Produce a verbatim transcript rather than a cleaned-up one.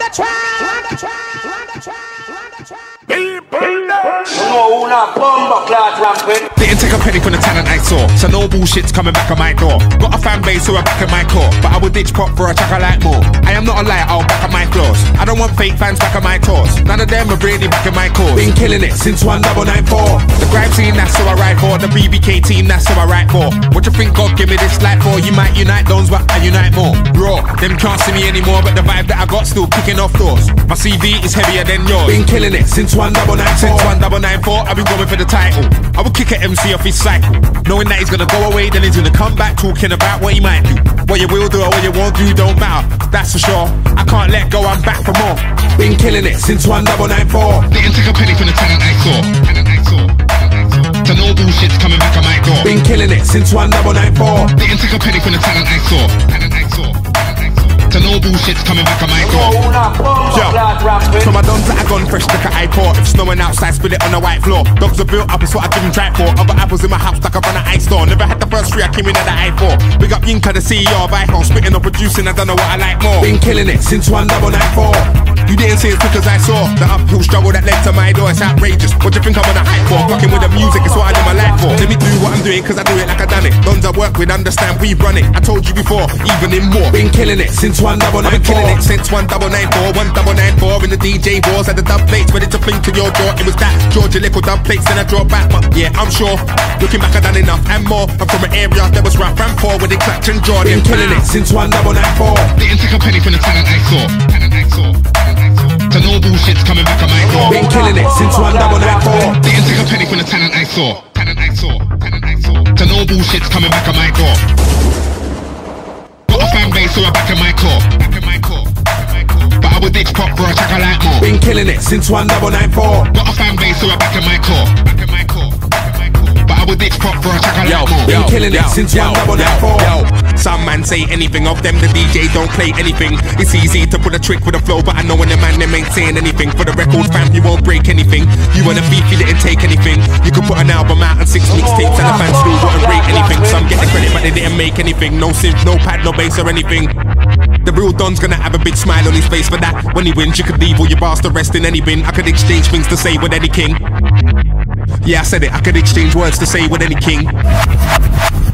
the track, run the track, run the track, run the track. Una bomba clad rampant. Didn't take a penny from the talent I saw, so no bullshit's coming back on my door. Got a fan base who are back at my core, but I would ditch pop for a track I like more. I am not a liar, I'll back at my flaws. I don't want fake fans back at my tours. None of them are really back at my cause. Been killing it since one double nine four. The grime scene, that's who I ride for. The B B K team, that's who I write for. What you think God give me this life for? You might unite those, but I unite more. Raw, them can't see me anymore, but the vibe that I got still kicking off doors. My C V is heavier than yours. Been killing it since one double nine four. Since one double nine four, I've been going for the title. I will kick an M C off his cycle, knowing that he's gonna go away, then he's gonna come back talking about what he might do. What you will do or what you won't do don't matter, that's for sure. I can't let go, I'm back for more. Been killing it since one double nine four. Didn't take a penny from the talent I saw. Talent I saw. So no bullshit's coming back on my door. Been killing it since one double nine four. Didn't take a penny from the talent I saw. Talent I saw. So no bullshit's coming back on my door. Yo, so my dons that I gone fresh like an iPod. If snowing outside, spill it on the white floor. Dogs are built up, it's what I give them drive for. Other apples in my house like I run an ice store. Never had the first three, I came in at the I four. Big up Yinka, the C E O of iPhone. Spitting or producing, I don't know what I like more. Been killing it since one double nine four. You didn't see it because I saw the uphill struggle that led to my door. It's outrageous. What do you think I'm on a hype for? Fucking with the music, it's what I do my life for. Let me do what I'm doing, cause I do it like I done it. Dons I work with understand we run it. I told you before, even in more. Been killing it since one double nine four. I've been killing it since one double nine four. One double nine four in the D J wars. Had the dub plates ready to fling to your door. It was that Georgia little dub plates, then I draw back. But yeah, I'm sure, looking back I done enough and more. I'm from an area that was rough and poor with the clutch and draw. Been killing it since one double nine four. Didn't take a penny from the talent I saw. Talent I saw. So no bullshit's coming back on my door. Been killing it since one double nine four. Didn't take a penny from the talent I saw. Talent I saw. Talent I saw. So no bullshit's coming back on my door. Got a fan base who are back in my core. Back in my core. But I would ditch pop for a track I like more. Been killing it since one double nine four. Got a fan base who are back in my core. Back in my core. But I would ditch pop for a track I like more. Been killing it since one double nine four. Some man say anything of them, the D J don't play anything. It's easy to put a trick with a flow, but I know when the man them ain't saying anything. For the record fam, you won't break anything. You want a beef, you didn't take anything. You could put an album out and six mixtapes and the fans still wouldn't rate anything. Some get the credit but they didn't make anything. No synth, no pad, no bass or anything. The real Don's gonna have a big smile on his face for that. When he wins, you could leave all your bars to rest in any bin. I could exchange things to say with any king. Yeah, I said it, I could exchange words to say with any king.